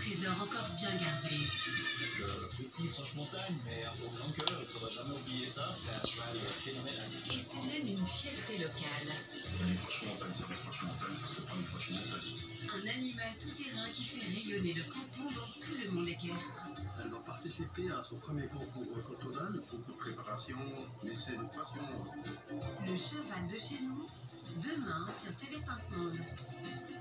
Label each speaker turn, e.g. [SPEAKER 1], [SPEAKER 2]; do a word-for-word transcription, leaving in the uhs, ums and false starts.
[SPEAKER 1] trésor encore bien gardé.
[SPEAKER 2] Le petit Franche-Montagne, mais un beau grand cœur, il ne faudra jamais oublier ça, c'est un cheval phénoménal.
[SPEAKER 1] Et c'est même une fierté locale.
[SPEAKER 3] Les Franche-Montagne, ça, les Franche-Montagne, ça serait pas une Franche-Montagne.
[SPEAKER 1] Un animal tout-terrain qui fait rayonner le canton dans tout le monde équestre.
[SPEAKER 4] Elle va participer à son premier concours cantonal.
[SPEAKER 3] Beaucoup de préparation, mais c'est une passion.
[SPEAKER 1] Le cheval de chez nous, demain sur T V cinq Monde.